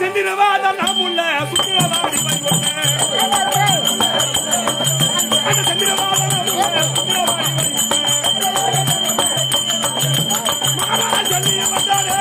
செந்திரவாதம் நாம் உள்ள சுத்திரவாடி அந்த செந்திரவாதம் நாம் உள்ள சுத்திரவாடி மகாராஜனிய வந்தாரே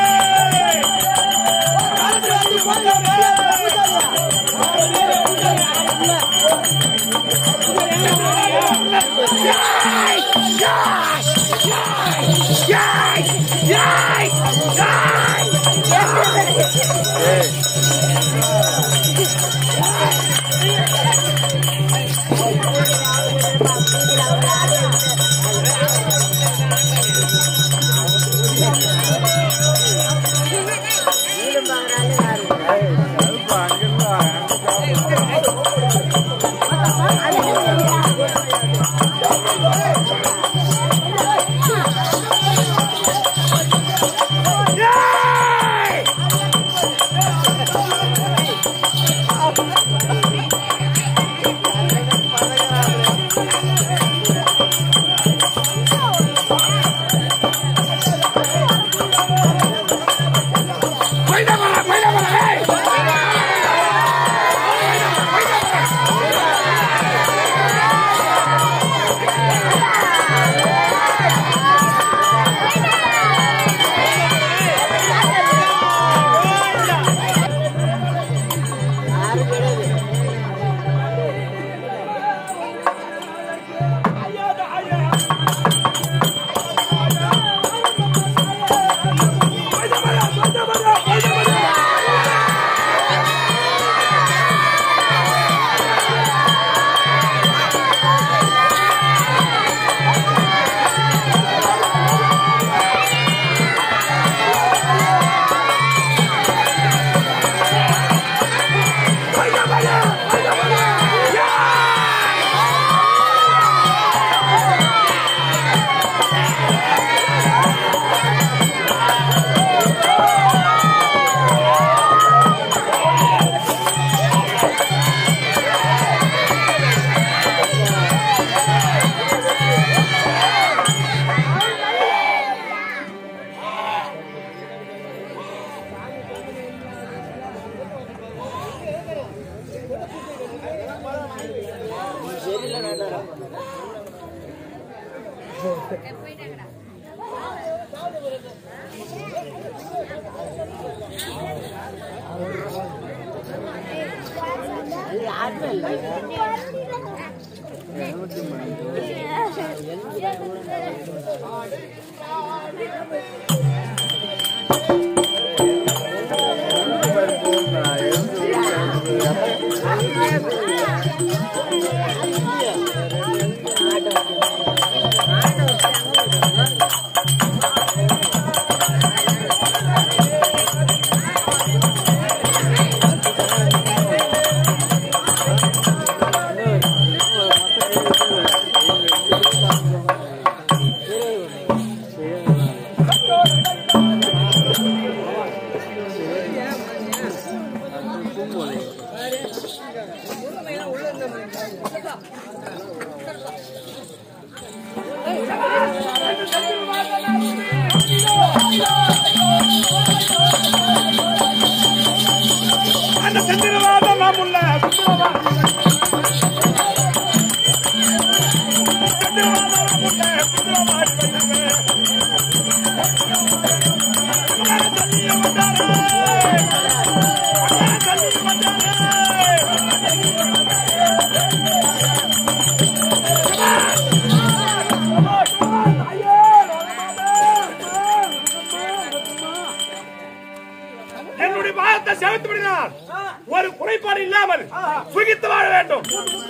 ஒரு குறைபாடு இல்லாமல் சுகித்து வாழ வேண்டும்.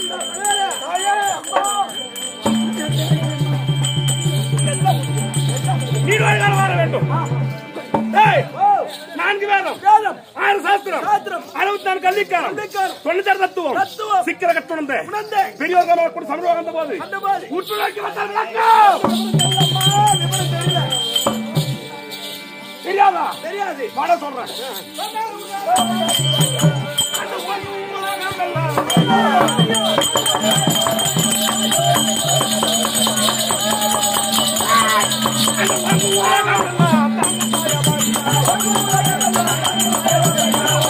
நீர்வாழ்காலம் வாழ வேண்டும். 4 வேதம் 6 சாஸ்திரம் 64 கல்விக்காலம் 96 தத்துவம் சிக்கர கட்டுணர்ந்த பெரியோர்கள் கூட சமூகம் வந்த போது உற்று நோக்கி தெரியாதா? தெரியாது. வாட சொல்றேன்.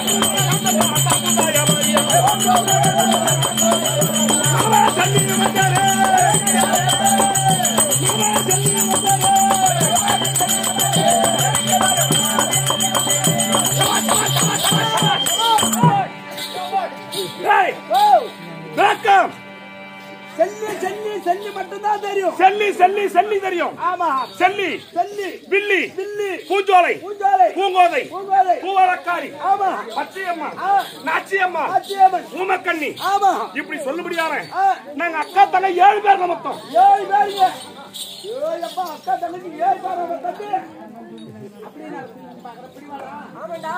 செல்லி மட்டும்தான் தெரியும். செல்லி தெரியும். ஆமா, செல்லி வில்லி வில்லி பூஞ்சோலை பூங்கோதை பூவரக்காரி ஆமா, பச்சையம்மா நாச்சியம்மா ஊமக்கண்ணி ஆமா, இப்படி சொல்லுபடியான நாங்க அக்கா தங்க 7 பேர் மொத்தம். 7 பேருங்க. அப்பா அக்கா தங்கச்சி 7 பேர் மொத்தம். அப்படினா ஆமாடா.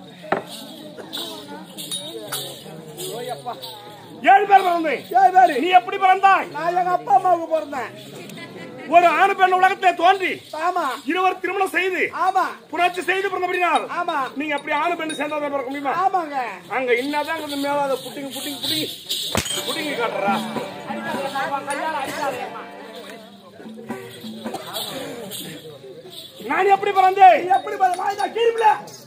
ஓயப்பா 7 பேர் பிறந்தேன். 7 பேர். நீ எப்படி பிறந்தாய்? நான் எங்க அப்பா அம்மாவுக்கு பிறந்தேன். ஒரு ஆண் பெண் உலகத்தை தோன்றி ஆமா, இருவர் திருமணம் செய்து ஆமா, புரட்சி செய்து பிறந்தபடினால் ஆமா, நீங்க அப்படி ஆண் பெண் சேர்ந்தா பிறக்க முடியுமா? ஆமாங்க. அங்க இன்னதான் மேல அதை புட்டிங்க காட்டுறா. நான் எப்படி பிறந்தேன்? எப்படி பிறந்தா கீழ்ல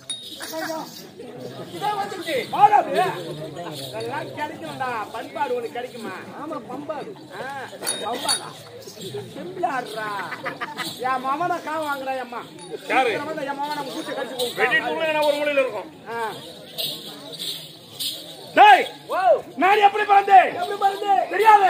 கிடைக்கும்டா. பண்பாடு ஒண்ணு கிடைக்குமா? ஆமா, பண்பாடு. என் மாமனா கா வாங்குறா. அம்மா யாரு? என் மாமனா கூட்டு கடிச்சு ஒரு மூலையில இருக்கும். நான் எப்படி பிறந்தேன்? எப்படி பிறந்தேன் தெரியாது.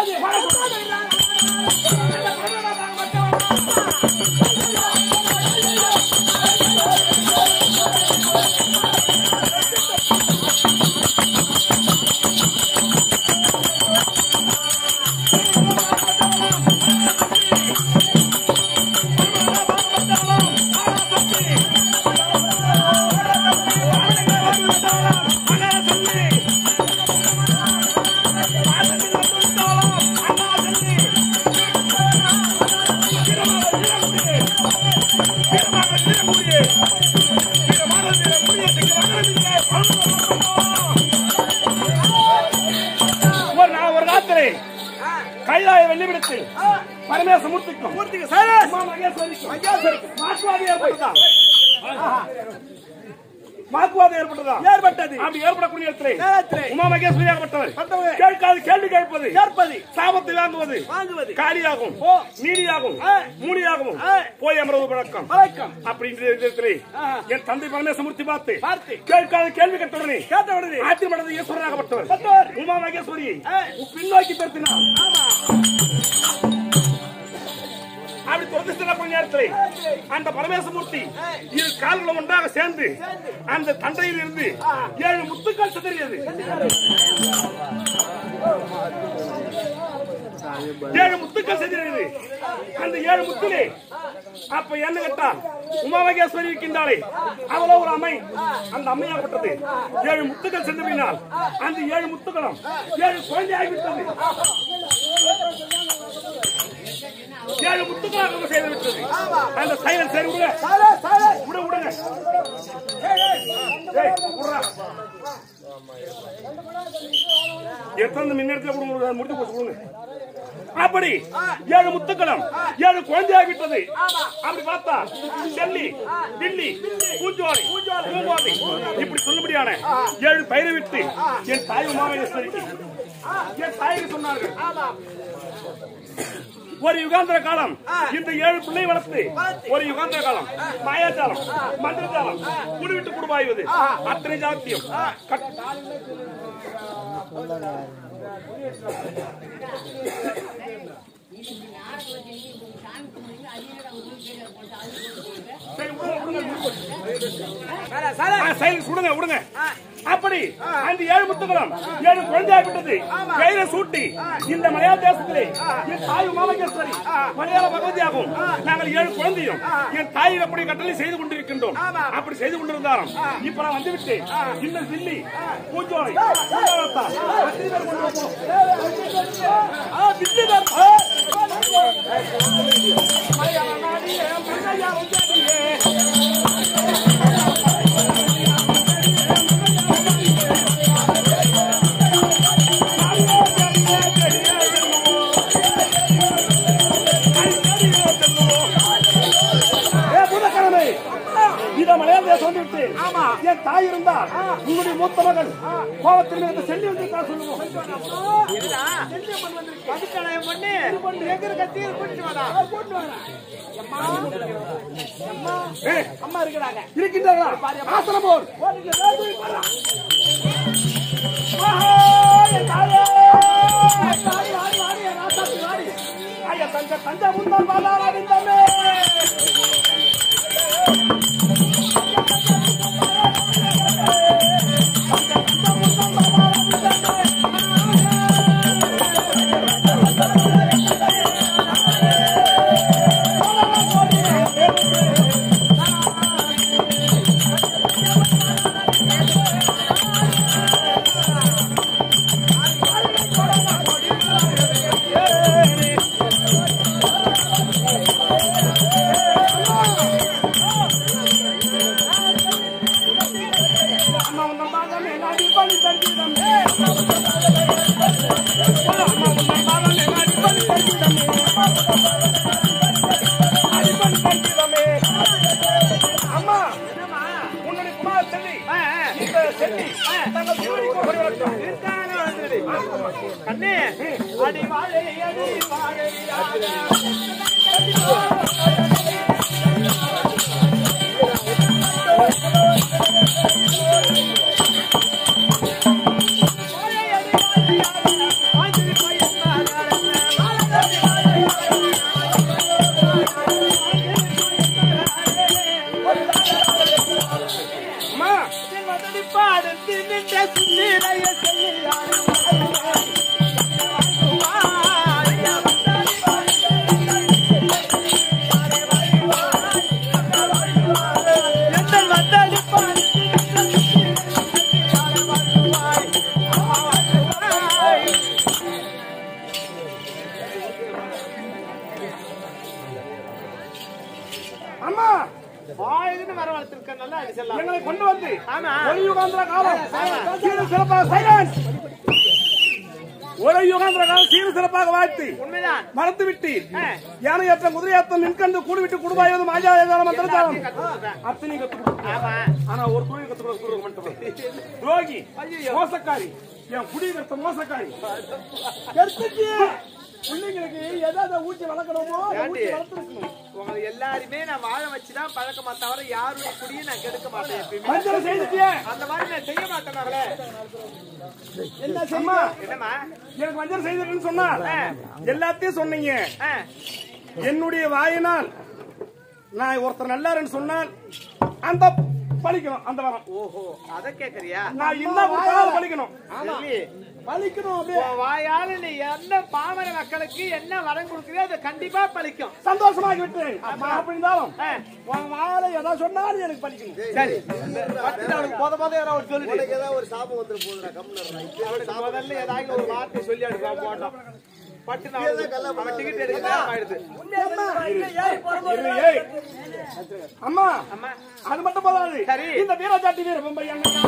கைலாய வெள்ளிவிடத்து பரமேச மூர்த்திக்கும் வாக்குவாதம் ஏற்பட்டது. அப்படி ஏற்படக்கூடிய இடத்திலே உமா மகேஸ்வரி ஆகப்பட்டவர் கேள்வி கேட்பது சாபத்தை வாங்குவது காலியாகும் நீடியாகும் மூலியாகவும் போய் அமர்வது பழக்கம். அப்படின்ற இடத்திலே என் தந்தை பரமேசமூர்த்தி பார்த்து கேட்காத கேள்வி கேட்டவுடனே ஆத்திரமடைந்த ஈஸ்வரனாகப்பட்டவர் உமா மகேஸ்வரியை பின்னோக்கி பெருத்தினார். அப்படி தொடர்ந்து கொஞ்ச நேரத்தில் அந்த பரமேசமூர்த்தி 2 கால்களும் ஒன்றாக சேர்ந்து அந்த தண்டையில் இருந்து 7 முத்துக்கள் சிதறியது. 7 முத்துக்கள் சிதறியது. அந்த 7 முத்திலே அப்ப என்ன கேட்டால் உமா மகேஸ்வரி இருக்கின்றாளே அவளோ ஒரு அம்மை. அந்த அம்மையாகப்பட்டது 7 முத்துக்கள் சென்றபினால் அந்த 7 முத்துக்களும் 7 குழந்தை ஆகிவிட்டது. 7 முத்துக்களாக செய்து விட்டது. அந்த சைலன்ஸ் சரி விடுங்க. எத்தனை மின்னத்துல முடித்து போட்டு அப்படி 7 முத்துக்களும் 7 குழந்தையாகிவிட்டது. அப்படி பார்த்தா செல்லி தில்லி பூஞ்சோலை பூங்கோதை இப்படி சொல்லும்படியான 7 பெயரை விட்டு என் தாய் உமாமகேஸ்வரிக்கு என் தாய்க்கு சொன்னார்கள். ஒரு யுகாந்திர காலம் இந்த 7 பிள்ளை வளர்த்து ஒரு யுகாந்திர காலம் மாயாஜாலம் மந்திரஜாலம் குடிவிட்டு குடுவாய்வது அத்தனை ஜாத்தியம் விடுங்க. அப்படி அந்த 7 முத்துக்களும் 7 குழந்தையாகிவிட்டது. கையில சூட்டி இந்த மலையாள தேசத்திலே என் தாய் உமாமகேஸ்வரி மலையாள பகவதியாகும் நாங்கள் 7 குழந்தையும் என் தாய் அப்படி கட்டளை செய்து கொண்டிருக்கின்றோம். அப்படி செய்து கொண்டிருந்தாலும் இப்ப நான் வந்துவிட்டேன். இந்த தில்லி பூஞ்சோலை ஆமா என் தாய் இருந்தா உங்களுடைய மூத்த மகள் கோபத்தில் இந்த செல்லி வந்து தான் சொல்லுவோம். அம்மா இருக்கிறாங்க இருக்கின்றார்களா? ஆசனம் போல் தஞ்சை முன்னாள் பாதாளமே கண்ணே அடி வாழை அடி வாழை எங்களை கொண்டு வந்து ஒரு யுகாந்திர காலம் சீர சிறப்பாக வாழ்த்து மறந்து விட்டீர். யானையற்ற குதிரையாத்தம் நின்கண்டு கூடுவிட்டு குடுவாயோது மாஜா மந்திரஜாலம் அத்தனை ஆனா ஒரு தொழில் கத்துக் கொடுக்க மாட்டோம். துரோகி மோசக்காரி என் குடியிருத்த மோசக்காரி பிள்ளைங்களுக்கு எதாவது ஊட்டி வளர்க்கணுமோ வளர்த்துருக்கணும். உங்களை எல்லாருமே நான் வாழ வச்சுதான் பழக்கமா தவிர யாருடைய குடியை நான் கெடுக்க மாட்டேன். அந்த மாதிரி நான் செய்ய மாட்டேன். என்னம்மா எனக்கு வஞ்சனை செய்திருக்குன்னு சொன்னா எல்லாத்தையும் சொன்னீங்க. என்னுடைய வாயினால் நான் ஒருத்தர் நல்லாருன்னு சொன்னால் அந்த பழிக்கணும் அந்த வரம். ஓஹோ அத கேக்குறியா? நான் இன்னும் பழிக்கணும் பழிக்கணும். வாயால நீ என்ன பாமர மக்களுக்கு என்ன வரம் கொடுக்குறியோ அதை கண்டிப்பா பழிக்கும். சந்தோஷமாகி விட்டேன். அப்படி இருந்தாலும் வாயால ஏதாவது சொன்னாலும் எனக்கு பழிக்கணும். சரி போத யாராவது சொல்லிட்டு ஏதாவது ஒரு சாபம் வந்துட்டு போதுடா கம்முன்னு முதல்ல ஏதாவது ஒரு வார்த்தை சொல்லி அடுக்கா போட்டோம். பட்டு அவன் டிக்கெட் எடுக்க அம்மா அது மட்டும் போதாது. இந்த வீரஜாட்டி வீர பொம்பை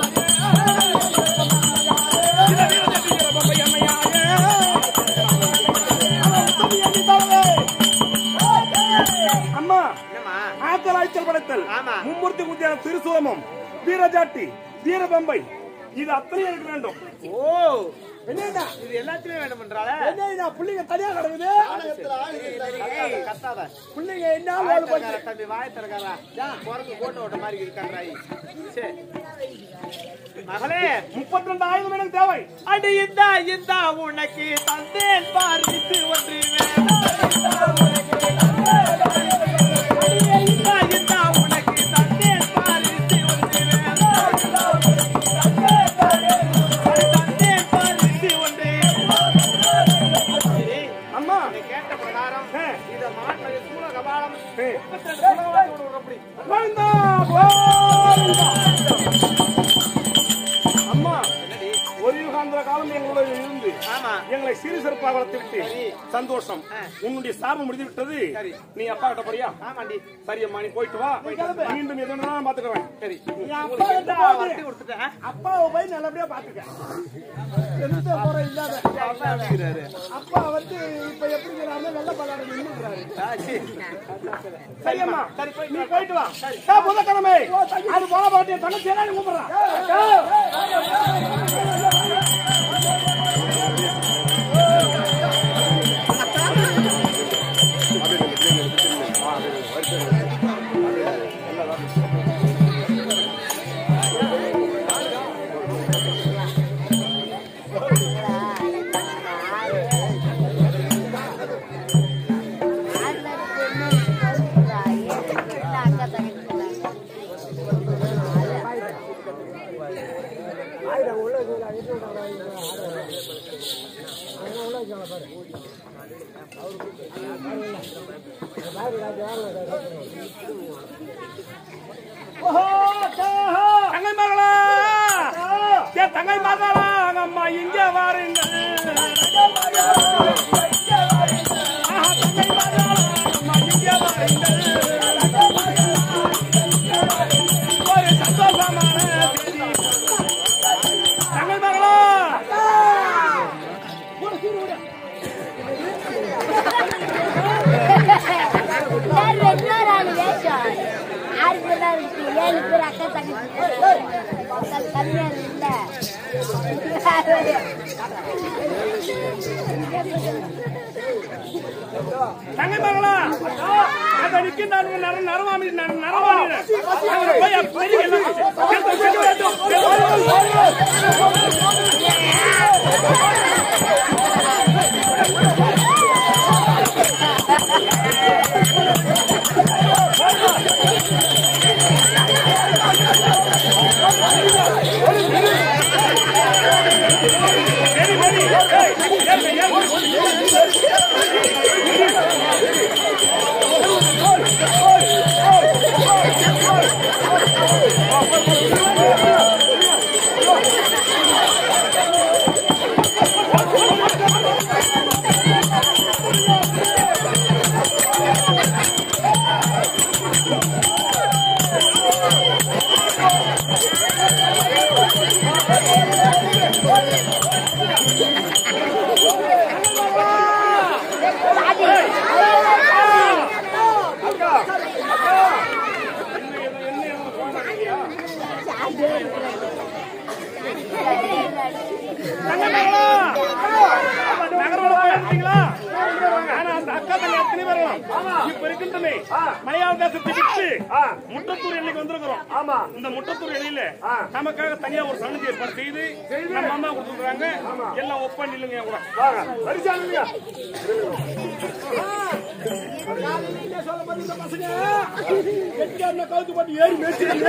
அம்மா ஆத்தல் ஆய்ச்சல் படைத்தல் மும்மூர்த்தி குத்தியான திருசோமம் வீரஜாட்டி வீரபம்பை இது அத்தனை எனக்கு வேண்டும். ஓ என்னடா இது எல்லாத்தையும் வேண்டும் என்றால என்னடா புள்ளிங்க தனியா கிடக்குது. கத்தாத புள்ளிங்க என்ன ஓடு போச்சு. தம்பி வாயை திறக்காதா குரங்கு கோட்டை ஓட்ட மாதிரி இருக்கான்றாய். சரி மகளே 32 ஆயுதம் எனக்கு தேவை. அடி இந்த உனக்கு தந்தேன் பாரித்து ஒன்று எங்களை சிறு சிறப்பாக வளர்த்து விட்டு சந்தோஷம். உன்னுடைய சாபம் முடிந்து விட்டது. நீ அப்பா கிட்ட போறியா? சரியம்மா, நீ போயிட்டு வா. மீண்டும் எதுனா பாத்துக்கிறேன். சரி, அப்பாவை போய் நல்லபடியா பாத்துக்க. எந்த குறை இல்லாத அப்பா வந்து இப்ப எப்படி வெள்ள பல்லாடு நின்னுறாரு. சரியம்மா, நீ போயிட்டு வா. புதக்கிழமை அது போல பாட்டிய தங்கச்சி எல்லாம் கூப்பிடுறான். தங்கை மகளா, தங்கை மகளா, அம்மா இங்கே வாருங்கள். தங்கை மகளா, அம்மா இங்கே வாருங்கள். ஒரு சந்தோஷமான செய்தி. தங்கை மகளா, தங்கை மகளா, அதற்கு நான் நரவாமி மலையாள தேசத்தை விட்டு முட்டத்தூர் எல்லைக்கு வந்திருக்கிறோம். இந்த முட்டத்தூர் எல்லையில நமக்காக தனியா ஒரு சன்னதி ஏற்பாடு செய்து நம்ம அம்மா கொடுத்துருக்காங்க. எல்லாம் ஒப்ப நில்லுங்க கூட சொல்ல பாத்தீங்க பசங்க கவுத்து போட்டு ஏறி மேய்ச்சிருங்க.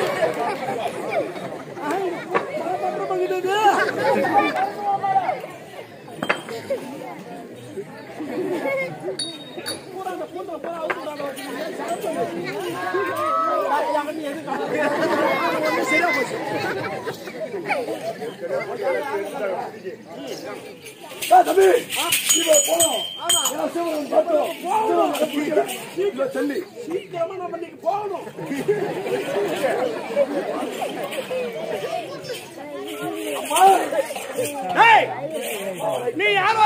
சீக்கிரமா நம்ம இன்னைக்கு போகணும். நீ யாரோ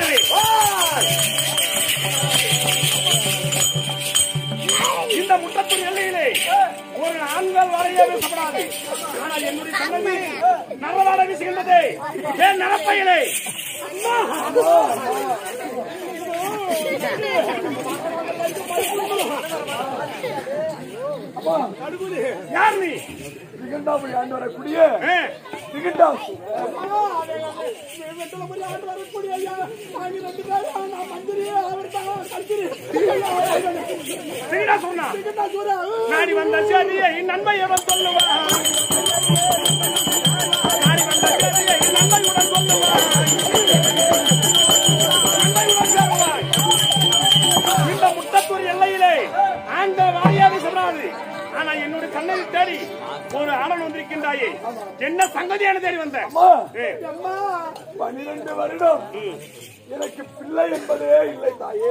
இந்த முட்டத்து விடாதே ஏன் நடப்பையிலே யார் நீ சொன்னா நாடி வந்த சேதியை நன்மை எவன் சொல்லுவா நாடி வந்த சேதியை நன்மையுடன் சொல்லுவா இந்த முட்டத்தூர் எல்லையிலே ஆண்கள் வாரியாக சொன்னாது ஆனா என்னுடைய கண்ணை தேடி ஒரு ஆடல் வந்திருக்கின்றாயே என்ன சங்கதியான தேடி வந்த 12 வருடம் எனக்கு பிள்ளை என்பதே இல்லை தாயே.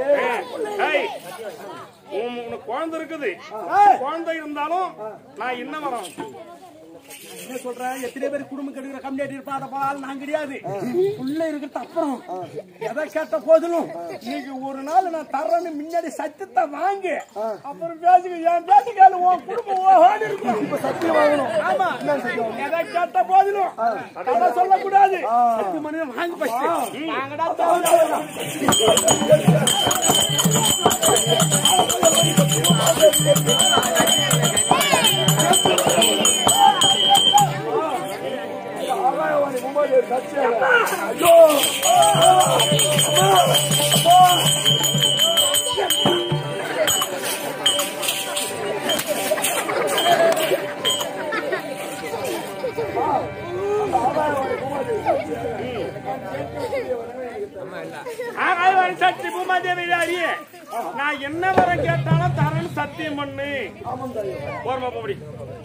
உனக்கு குழந்தை இருக்குது குழந்தை இருந்தாலும் நான் என்ன வரோம் என்ன சொல்றேன் எத்தனை பேர் குடும்பம் கெடுக்கிற கம்யூனிட்டி இருப்பாத போலால் நான் கிடையாது உள்ள இருக்கிறது அப்புறம் எதை கேட்ட போதிலும் இன்னைக்கு ஒரு நாள் நான் தர்றேன்னு முன்னாடி சத்தியத்தை வாங்க அப்புறம் பேசுங்க என் பேச கேளு உன் குடும்பம் ஓடி இருக்கும் இப்ப சத்தியம் வாங்கணும். ஆமா எதை கேட்ட போதிலும் அதை சொல்லக்கூடாது 10 மணி வாங்க ஃபர்ஸ்ட் வாங்கடா சக்தி பூமாதேவி நான் என்ன வரம் கேட்டாலும் தரேன்னு சத்தியம் பண்ணு. போறமா போடி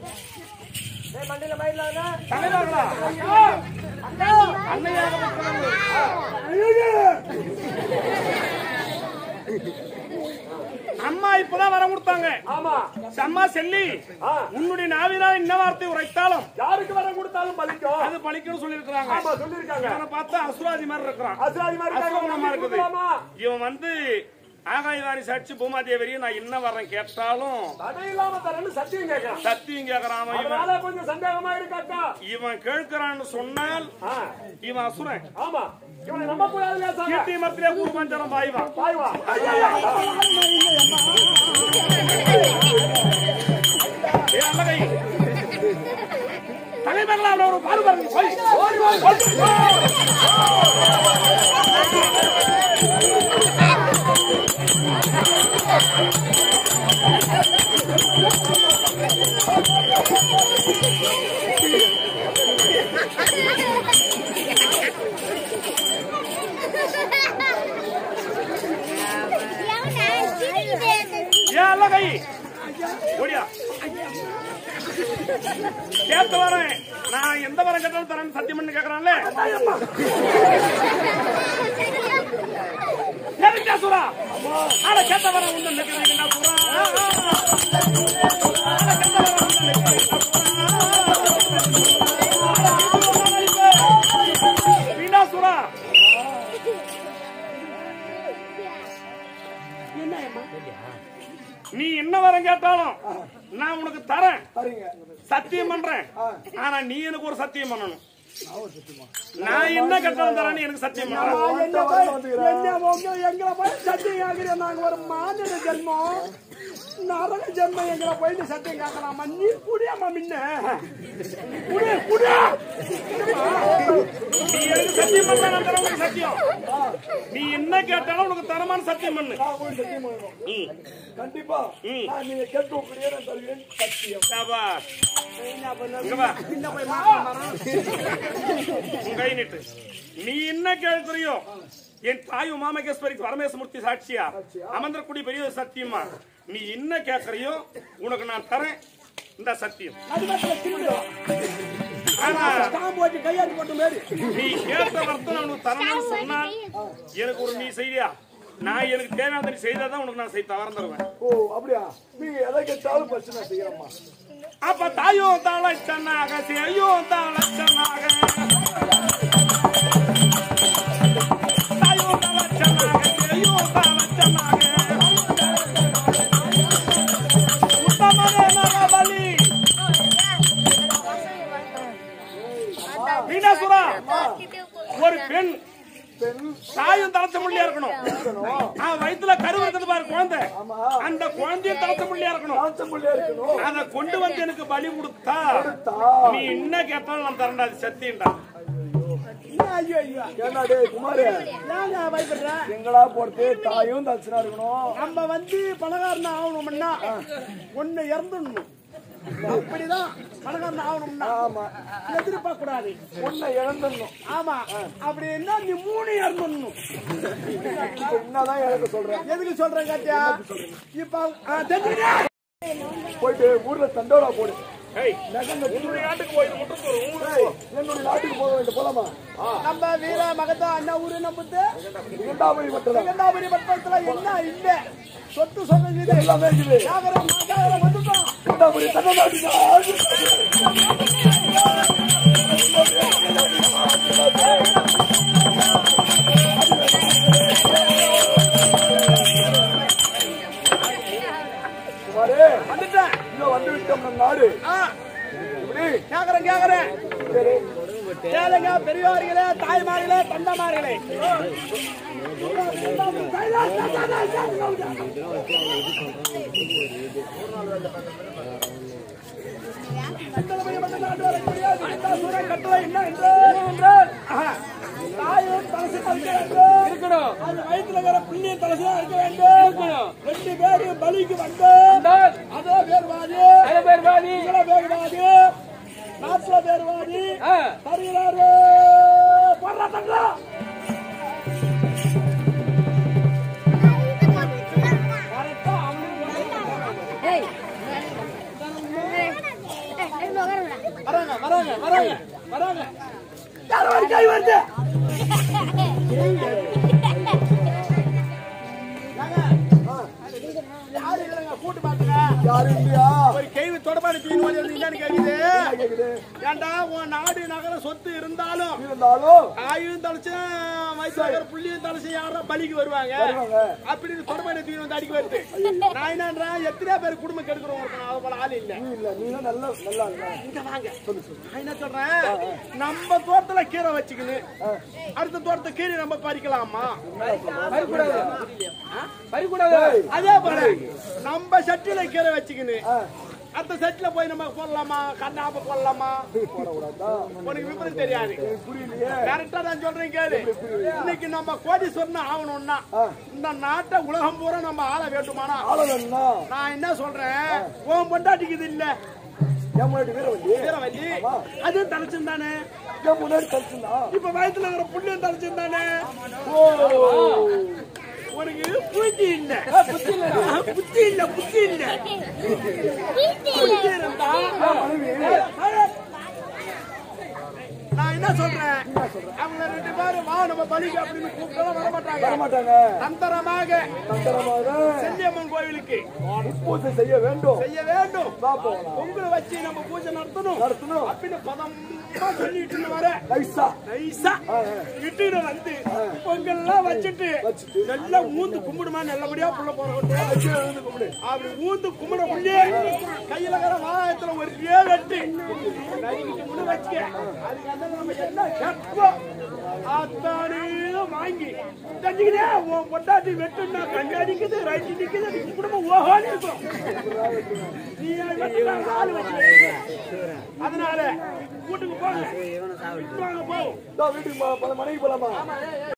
அம்மா இப்பதான் வர கொடுத்தாங்க. ஆமா அம்மா செல்லி உன்னுடைய நாவினால் என்ன வார்த்தை உரைத்தாலும் யாருக்கு வரம் கொடுத்தாலும் பலிக்கும் அது பலிக்கும் சொல்லிருக்காங்க. ஆமா சொல்லிருக்காங்க. அவனை பார்த்தா அசுராதி மாதிரி இருக்கிறான். அசுராதி மாதிரி இருக்குது. இவன் வந்து ஆகாயவாணி சாட்சி பூமாதேவரியும் நான் என்ன வர்றேன் கேட்டாலும் தடையில்லாம தரேன்னு சத்தியம் கேட்கறான். சத்தியம் கேட்கறான். அதனால கொஞ்சம் சந்தேகமா இருக்காக்கா. இவன் கேட்கிறான்னு சொன்னால் இவன் அசுரன். ஆமா இவனை நம்ப கூடாது. கீர்த்தி மத்திலே ஊர் பஞ்சரம் பாய்வா பாய்வா தலைமகளா ஒரு பாருபாரு ஓடியா கேட்டு வரேன். நான் எந்த வரம் கேட்டாலும் தரேன் சத்தியம் பண்ணி கேட்கறான்ல. சுரா ஆட கேட்ட வரம் உண்டு சுரா நீ என்ன வரம் கேட்டாலும் நான் உனக்கு தரேன் சத்தியம் பண்றேன். ஆனா நீ எனக்கு ஒரு சத்தியம் பண்ணணும். நான் என்ன கேட்டாலும் தரேன்னு எனக்கு சத்தியம் எங்களை போய் சத்தியம் கேட்கிறேன். நாங்க ஒரு மாநில ஜென்மம் நரக ஜென்மம் எங்களை போயிட்டு சத்தியம் கேட்கலாமா? நீ குடியாமா முன்ன நீ எனக்கு சத்தியம் பண்ண நான் தர உனக்கு சத்தியம். நீ என்ன கேட்டாலும் உனக்கு தரமான சத்தியம் பண்ணு. கண்டிப்பா நீங்க கேட்கக்கூடிய தருவேன் சத்தியம். கை நீட்டு. நீ என்ன கேட்கிறியோ என் தாய் உமாமகேஸ்வரி பரமேஸ்வரமூர்த்தி சாட்சியா அமர்ந்தக்கூடிய பெரிய சத்தியமா நீ என்ன கேட்கறியோ உனக்கு நான் தரேன் இந்த சத்தியம். நீ கேட்ட வர்த்தனை உனக்கு தரணும்னு சொன்னால் எனக்கு ஒரு நீ செய்யா நான் எனக்கு தேவையான செய்தாதான் உனக்கு நான் தவறு தருவேன். ஓ அப்படியா? நீங்க எதை கேட்டாலும் பிரச்சனை செய்யறமா? அப்ப தாயும் தாளச்சனாக செய்யும் தாளச்சனாக தாயும் தாளச்சனாக செய்யும் தாளச்சனாக உத்தமனே நரபலி வீணாசுரா அவன் வயித்துல கரு இருக்குது பாரு குழந்தை, அந்த குழந்தைய தளத்த புள்ளியா இருக்கணும். அதை கொண்டு வந்து எனக்கு பலி கொடுத்தா நீ என்ன கேட்டாலும் நான் தரண்டா, அது சத்தியண்டா. எங்களா போறது தாயும் தச்சுனா இருக்கணும். நம்ம வந்து பணக்காரன் ஆகணும்னா ஒண்ணு இறந்துடணும். அப்படிதான் பணக்காரன் ஆகணும்னா எதிர்பார்க்க கூடாது, ஒன்ன இழந்துடணும். ஆமா, அப்படி என்ன நீ 3 இறந்துடணும். என்னதான் எனக்கு சொல்றேன், எதுக்கு சொல்றேன் காட்டியா? இப்ப போயிட்டு ஊர்ல தண்டோரா போடு. என்னுடைய நாட்டுக்கு போய் என்னுடைய நாட்டுக்கு போக வேண்டும், போலாமா? நம்ம வீர மகத்தா அண்ணா ஊரு நம்புது இரண்டாபுரி மட்டும் இரண்டாபுரி பட்டத்துல என்ன இல்ல சொத்து சொந்த எல்லாமே இருக்குது. வந்துட்டோம். இரண்டாபுரி தமிழ்நாடு வந்துட்டேன். வந்து விட்டோம் நம் நாடு. கேக்குறேன் கேளுங்க பெரியவார்களே, தாய்மார்களே, தண்டமார்களே. இருக்கணும். அது வயிற்றுல இருக்கிற புள்ளிய தலசியா இருக்க வேண்டும். 2 பேரு பலிக்கு வந்தால் அதோ பேர்வாதி, பேர்வாதி, நாட்டுல பேர்வாதி தருகிறாரு. போராட்டங்களா வராங்க. கை வருது. யாரு இல்லைங்க, கூட்டு பாத்துங்க. யாரு இல்லையா? ஒரு கேள்வி தொடர்பான தீன் ஓடி வந்து கேக்குது. ஏண்டா உன் நாடு நகர சொத்து இருந்தாலும் ஆயும் தலைச்சு வயசு புள்ளியும் தலைச்சு யாரும் பலிக்கு வருவாங்க அப்படின்னு தொடர்பான தீன் வந்து அடிக்க வருது. நான் என்னன்றேன், எத்தனை பேர் குடும்பம் கெடுக்கிறோம், அது போல ஆள் இல்ல. இங்க வாங்க. நான் என்ன சொல்றேன், நம்ம தோட்டத்துல கீரை வச்சுக்கின்னு அடுத்த தோட்டத்தை கீரை நம்ம பறிக்கலாமா? அதே போல நம்ம சட்டில கீரை வச்சுக்கின்னு அந்த செட்ல போய் நம்ம போடலாமா, கண்ணாப்ப போடலாமா? உனக்கு விபரம் தெரியாது. கரெக்டா நான் சொல்றேன் கேளு. இன்னைக்கு நம்ம கோடீஸ்வரன் ஆகணும்னா இந்த நாட்டை உலகம் பூரா நம்ம ஆள வேண்டுமானா நான் என்ன சொல்றேன், உன் பொண்டாட்டிக்கு இது இல்ல வீரவல்லி, அதுவும் தலைச்சிருந்தானே. இப்ப வயசுல இருக்கிற புள்ளியும் தலைச்சிருந்தானே. உனக்கு புத்தி இல்ல, புத்தி இல்ல இருந்தா நான் என்ன சொல்றேன், அவங்க 2 பேரும் வா நம்ம பலிக்கு அப்படின்னு கூப்பிட்டு வரமாட்டாங்க. தந்திரமாக செல்லியம்மன் கோவிலுக்கு பூஜை செய்ய வேண்டும். பொங்கலை வச்சு நம்ம பூஜை நடத்தணும் அப்படின்னு பதமா சொல்லிட்டு வர நைசா இட்டு வந்து பொங்கல்லாம் வச்சுட்டு நல்லா ஊந்து கும்பிடுமா, நல்லபடியா புள்ள போறோம். அப்படி ஊந்து கும்பிட உள்ளே கையில இருக்கிற வாயத்துல ஒரு வெட்டு நறுக்கிட்டு முன்னு வச்சுக்க. அதுக்கு நம்ம என்ன கேட்போம் அத்தானையும் வாங்கி தஞ்சிக்கிட்டே உன் பொட்டாட்டி வெட்டுனா கண்ணு அடிக்குது, ரைட்டு நிக்குது, குடும்பம் ஓஹோன்னு இருக்கும். நீ ஆளு வச்சு அதனால வீட்டுக்கு போங்க, போவோம். வீட்டுக்கு 10 மணிக்கு போலாமா?